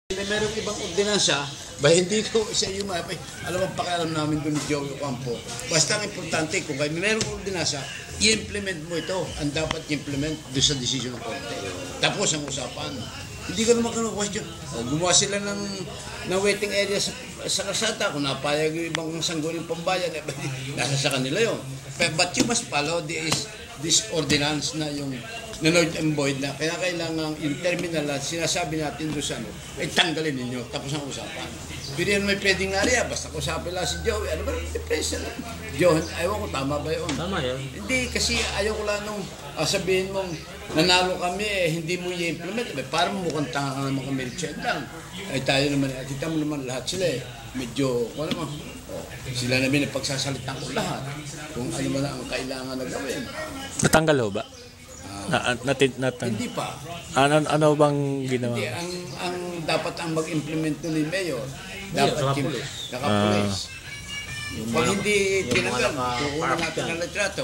Merong ibang ordinansa, ba hindi ko sa iyo alam ang pakialam namin doon ni Joey Ocampo. Basta ang importante, kung kayo merong ordinansa, i-implement mo ito. Ang dapat i-implement doon sa desisyon ng Korte. Tapos ang usapan. Hindi ko naman question. Gumawa sila ng waiting area sa kalsada. Kung napayag yung ibang sangguniang pambayan, nasa sa kanila yun. But you must follow this ordinance na yung null and void na kaya kailangan yung terminal na sinasabi natin doon sa ay tanggalin ninyo. Tapos ang usapan. Pero yan may pwedeng area. Basta kusapin lang si Joey. Ano ba? Depresa lang. Joey, ayaw ko, tama ba yun? Tama yun. Hindi, kasi ayaw ko lang nung sabihin mong nanalo kami hindi mo i-implement. Parang mukhang tanga ka naman kami lang. Ay tayo naman, kita mo naman lahat sila medyo, sila namin napagsasalitan ko lahat. Kung ano man ang kailangan na gawin. Natanggal ho ba? Hindi pa. Ano bang ginawa? Hindi, ang dapat ang mag-implement ni Mayor, dapat nakapulis. Pag hindi tinanggal, kukunan natin ang litrato.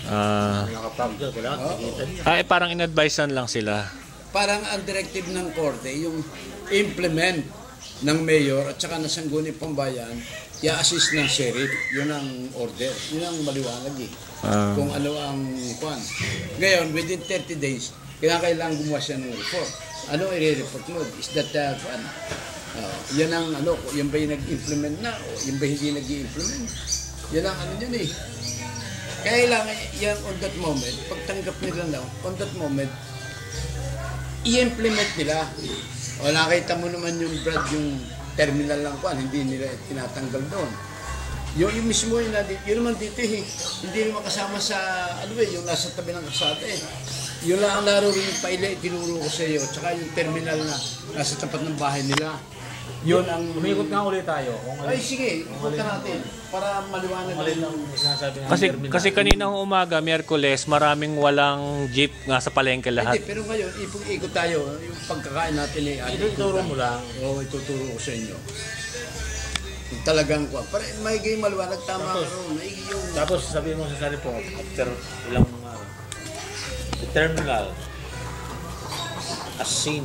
Parang in-advisean lang sila. Parang ang directive ng Korte, yung implement ng Mayor at saka ng Sangguniang Pambayan, i-assist ng Sheriff. Yun ang order. Yun ang maliwanag kung ano ang kwan. Ngayon, within 30 days, kailangan gumawa siya ng report. Ano i-report mo? Is that kwan? Yan ang yan ba yung nag-implement na o yan ba hindi nag-implement? Yan ang yan Kailangan yan on that moment, pagtanggap nila on that moment, i-implement nila. O nakita mo naman yung Brad, yung terminal lang kwan, hindi nila tinatanggal doon. Yung mismo yun naman dito hindi naman kasama sa, yung nasa tabi ng kalsada Yun lang ang laro rin yung paila, tinuro ko sa iyo, tsaka yung terminal na nasa tapat ng bahay nila. Yun ang... Umikot nga ulit tayo. Ay sige, ikot natin para maliwanag lang. Kasi kaninang umaga, Miyerkules, maraming walang jeep nga sa palengke lahat. Hindi, pero ngayon, ikot tayo, yung pagkakain natin ituturo mo lang. Oo, ituturo ko sa inyo. Talagang ko. Para maigay maliwanag, tama ka ron. Tapos sabihin mo sa report, after ilang terminal, as seen,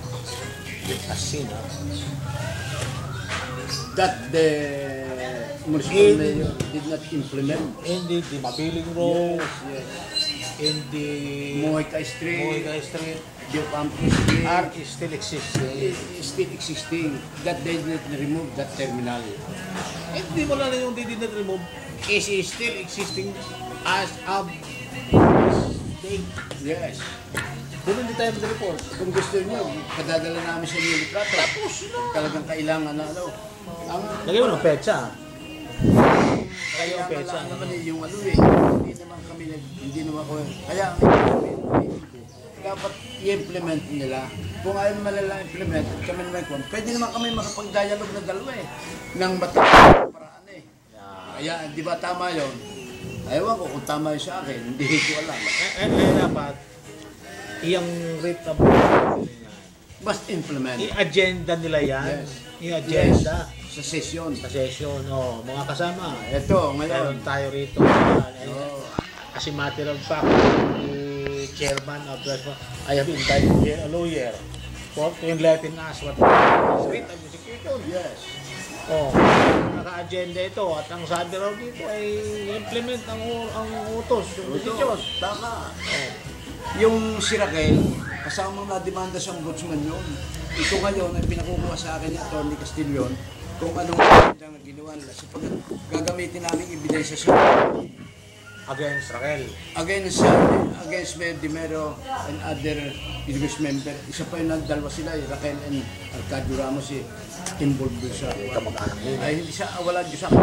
that the municipal mayor did not implement. In the Mabiling Road, in the Moika Street, the Ocampo Street, are still existing. That they did not remove that terminal. Hindi mo lang yung they did not remove, is still existing as of date. Yes. Doon hindi tayo mag-report. Kung gusto nyo, padadala namin sa inyo litrato. Tapos kung kailangan na lagay mo ng petsa. Kaya ang petsa naman yung hindi naman kami hindi naman ako. Kaya dapat i-implement nila. Kung ayaw naman nila implement, kami naman pwede naman kami makapag-dialogue na dalawa ng matapos paraan Kaya di ba tama yun? Ayaw ko kung tama yun sa akin, hindi ko alam. Dapat iyang rate of must implement. I-agenda nila yan. Yes. I-agenda. Yes. Sa session. Mga kasama. Ito, ngayon. Meron tayo rito. As a matter of fact, the chairman of the I have invited a lawyer to enlighten us what is rate of execution. Yes. Naka-agenda ito at ang sabi raw dito ay implement ang utos. Tama. Yung si Raquel, kasamang na-demanda sa ombudsman yun. Ito ngayon ay pinakukuha sa akin ni Atty. Castillon kung anong ang ginawa nila. So pag gagamitin namin ebidensya sa against Raquel. Against Mayor Dimero and other English member. Isa pa yung nagdalwa sila, Raquel and Arcadio Ramos, involved doon sa... Ay, hindi siya, wala doon sa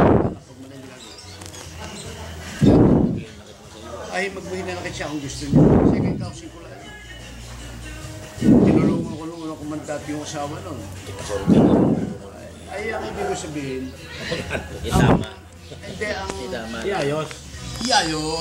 ay magbuhin na siya kung gusto niyo. Second council ko lang. Tinulungan ko nung kumandat yung asawa nun. Ay, ang ibig ko sabihin, Isama. hindi ang... Iayos. Iayos.